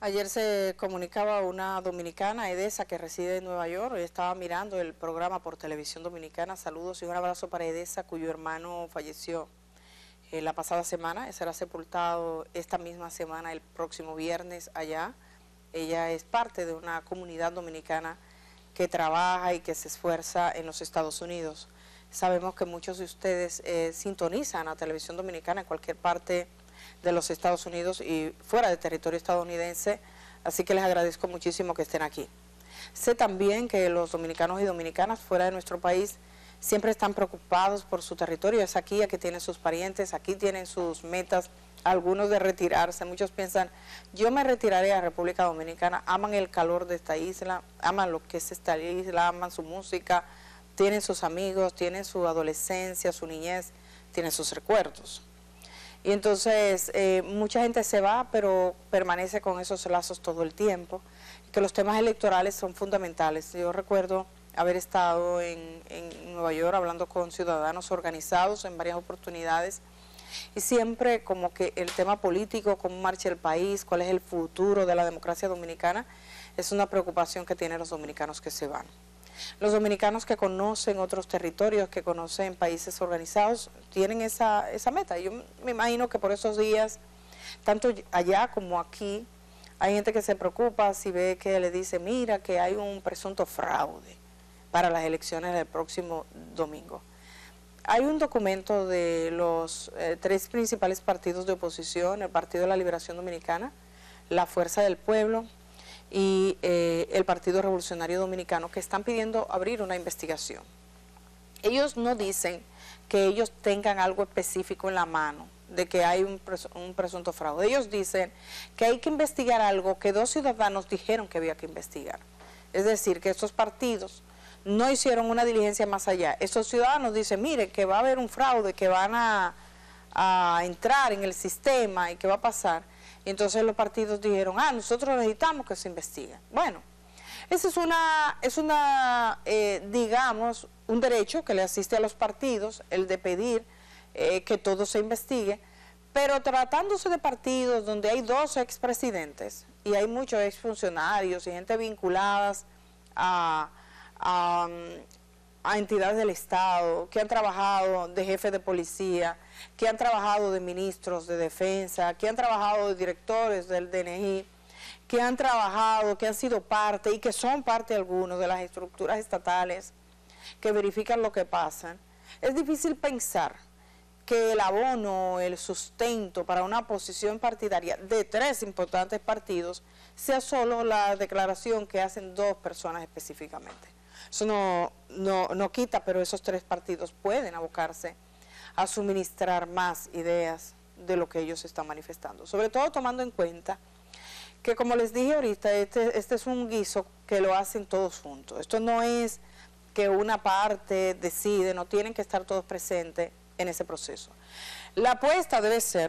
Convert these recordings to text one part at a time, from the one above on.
Ayer se comunicaba una dominicana, Edesa, que reside en Nueva York. Estaba mirando el programa por Televisión Dominicana. Saludos y un abrazo para Edesa, cuyo hermano falleció la pasada semana. Será sepultado esta misma semana, el próximo viernes, allá. Ella es parte de una comunidad dominicana que trabaja y que se esfuerza en los Estados Unidos. Sabemos que muchos de ustedes sintonizan a Televisión Dominicana en cualquier parte de los Estados Unidos y fuera del territorio estadounidense, así que les agradezco muchísimo que estén aquí. Sé también que los dominicanos y dominicanas fuera de nuestro país siempre están preocupados por su territorio. Es aquí tienen sus parientes, aquí tienen sus metas, algunos de retirarse. Muchos piensan, yo me retiraré a República Dominicana. Aman el calor de esta isla, aman lo que es esta isla, aman su música, tienen sus amigos, tienen su adolescencia, su niñez, tienen sus recuerdos. Y entonces mucha gente se va, pero permanece con esos lazos todo el tiempo, que los temas electorales son fundamentales. Yo recuerdo haber estado en Nueva York hablando con ciudadanos organizados en varias oportunidades, y siempre como que el tema político, cómo marcha el país, cuál es el futuro de la democracia dominicana, es una preocupación que tienen los dominicanos que se van. Los dominicanos que conocen otros territorios, que conocen países organizados, tienen esa meta. Yo me imagino que por esos días, tanto allá como aquí, hay gente que se preocupa si ve que le dice, mira, que hay un presunto fraude para las elecciones del próximo domingo. Hay un documento de los tres principales partidos de oposición, el Partido de la Liberación Dominicana, la Fuerza del Pueblo y el Partido Revolucionario Dominicano, que están pidiendo abrir una investigación. Ellos no dicen que ellos tengan algo específico en la mano de que hay un presunto fraude. Ellos dicen que hay que investigar algo que dos ciudadanos dijeron que había que investigar. Es decir, que estos partidos no hicieron una diligencia más allá. Estos ciudadanos dicen, mire, que va a haber un fraude, que van a entrar en el sistema y que va a pasar. Y entonces los partidos dijeron, nosotros necesitamos que se investigue. Bueno, esa digamos, un derecho que le asiste a los partidos, el de pedir que todo se investigue, pero tratándose de partidos donde hay dos expresidentes y hay muchos exfuncionarios y gente vinculadas a entidades del Estado, que han trabajado de jefes de policía, que han trabajado de ministros de defensa, que han trabajado de directores del DNI, que han trabajado, que han sido parte y que son parte algunos de las estructuras estatales que verifican lo que pasa. Es difícil pensar que el abono, el sustento para una posición partidaria de tres importantes partidos sea solo la declaración que hacen dos personas específicamente. Eso no quita, pero esos tres partidos pueden abocarse a suministrar más ideas de lo que ellos están manifestando. Sobre todo tomando en cuenta que, como les dije ahorita, este es un guiso que lo hacen todos juntos. Esto no es que una parte decide, no tienen que estar todos presentes en ese proceso. La apuesta debe ser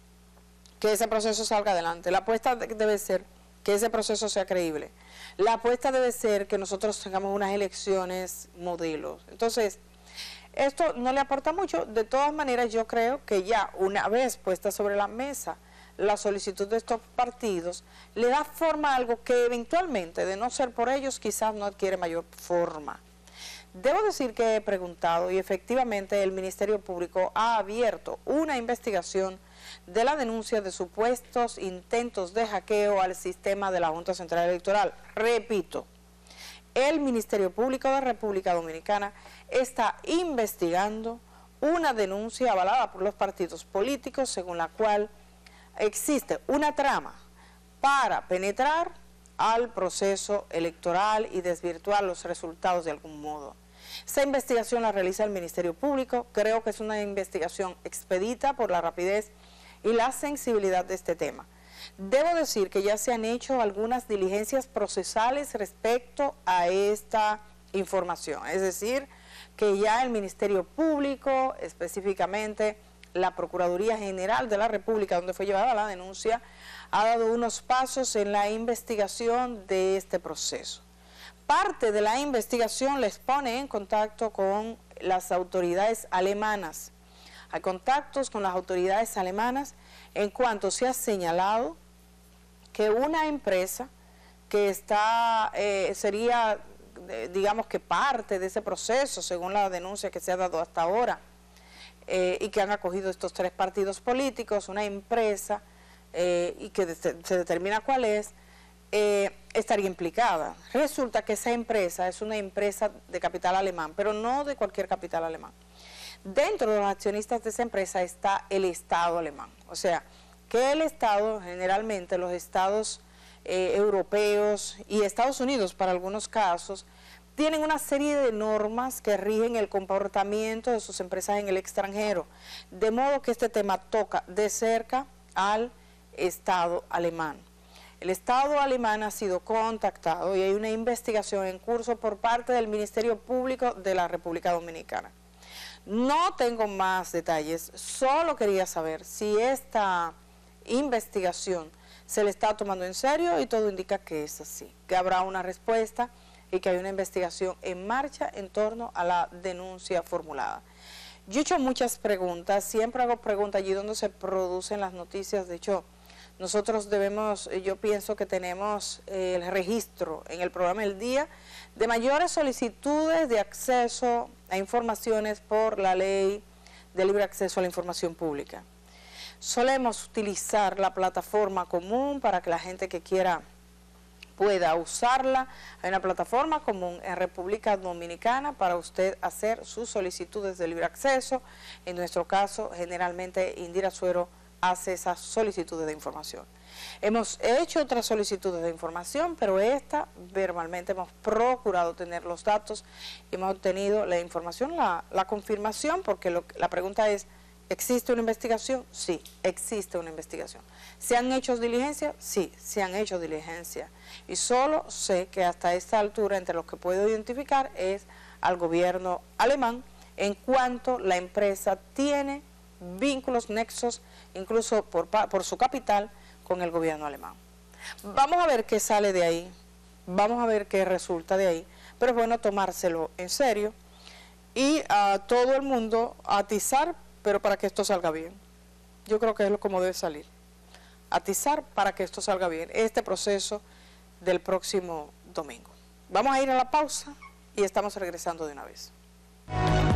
que ese proceso salga adelante. La apuesta debe ser que ese proceso sea creíble. La apuesta debe ser que nosotros tengamos unas elecciones modelos. Entonces, esto no le aporta mucho. De todas maneras, yo creo que ya una vez puesta sobre la mesa la solicitud de estos partidos, le da forma a algo que eventualmente, de no ser por ellos, quizás no adquiere mayor forma. Debo decir que he preguntado y efectivamente el Ministerio Público ha abierto una investigación de la denuncia de supuestos intentos de hackeo al sistema de la Junta Central Electoral. Repito, el Ministerio Público de República Dominicana está investigando una denuncia avalada por los partidos políticos según la cual existe una trama para penetrar al proceso electoral y desvirtuar los resultados de algún modo. Esa investigación la realiza el Ministerio Público. Creo que es una investigación expedita por la rapidez y la sensibilidad de este tema. Debo decir que ya se han hecho algunas diligencias procesales respecto a esta información, es decir, que ya el Ministerio Público, específicamente la Procuraduría General de la República, donde fue llevada la denuncia, ha dado unos pasos en la investigación de este proceso. Parte de la investigación les pone en contacto con las autoridades alemanas. Hay contactos con las autoridades alemanas en cuanto se ha señalado que una empresa que está, sería, digamos que parte de ese proceso, según la denuncia que se ha dado hasta ahora, y que han acogido estos 3 partidos políticos, una empresa, y que se determina cuál es, estaría implicada. Resulta que esa empresa es una empresa de capital alemán, pero no de cualquier capital alemán. Dentro de los accionistas de esa empresa está el Estado alemán. O sea, que el Estado, generalmente los estados europeos y Estados Unidos para algunos casos, tienen una serie de normas que rigen el comportamiento de sus empresas en el extranjero. De modo que este tema toca de cerca al Estado alemán. El Estado alemán ha sido contactado y hay una investigación en curso por parte del Ministerio Público de la República Dominicana. No tengo más detalles, solo quería saber si esta investigación se le está tomando en serio y todo indica que es así, que habrá una respuesta y que hay una investigación en marcha en torno a la denuncia formulada. Yo he hecho muchas preguntas, siempre hago preguntas allí donde se producen las noticias. De hecho, nosotros debemos, yo pienso que tenemos el registro en el programa El Día de mayores solicitudes de acceso a informaciones por la Ley de Libre Acceso a la Información Pública. Solemos utilizar la plataforma común para que la gente que quiera pueda usarla. Hay una plataforma común en República Dominicana para usted hacer sus solicitudes de libre acceso. En nuestro caso, generalmente Indira Suero hace esas solicitudes de información. Hemos hecho otras solicitudes de información, pero esta verbalmente hemos procurado tener los datos, hemos obtenido la información, la confirmación, porque la pregunta es, ¿existe una investigación? Sí, existe una investigación. ¿Se han hecho diligencias? Sí, se han hecho diligencias. Y solo sé que hasta esta altura, entre los que puedo identificar, es al gobierno alemán, en cuanto la empresa tiene vínculos, nexos, incluso por su capital, con el gobierno alemán. Vamos a ver qué sale de ahí, vamos a ver qué resulta de ahí, pero es bueno tomárselo en serio y a todo el mundo atizar, pero para que esto salga bien. Yo creo que es como debe salir. Atizar para que esto salga bien, este proceso del próximo domingo. Vamos a ir a la pausa y estamos regresando de una vez.